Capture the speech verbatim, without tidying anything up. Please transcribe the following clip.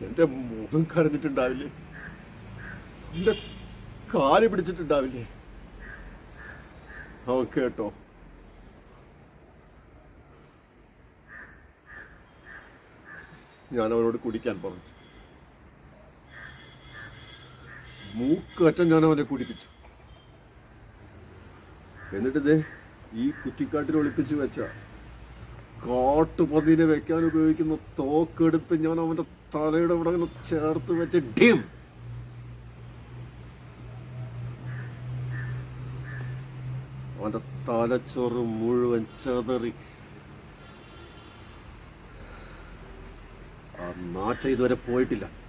എന്റെ മുഖം കരഞ്ഞിട്ടുണ്ടാവില്ലേ? എന്റെ കാല് പിടിച്ചിട്ടുണ്ടാവില്ലേ? അവൻ കേട്ടോ? ഞാൻ അവനോട് കുടിക്കാൻ പറഞ്ഞു. മൂക്കറ്റം ഞാൻ അവനെ കുടിപ്പിച്ചു. എന്നിട്ടിതേ ഈ കുറ്റിക്കാട്ടിൽ ഒളിപ്പിച്ചു വെച്ച കാട്ടുപതിനെ വെക്കാൻ ഉപയോഗിക്കുന്ന തോക്കെടുത്ത് ഞാൻ അവന്റെ തലയുടെ ഇവിടെ അങ്ങനെ ചേർത്ത് വെച്ച് ഡിം അവന്റെ തലച്ചോറ് മുഴുവൻ ചതറി. ആ നാറ്റം ഇതുവരെ പോയിട്ടില്ല.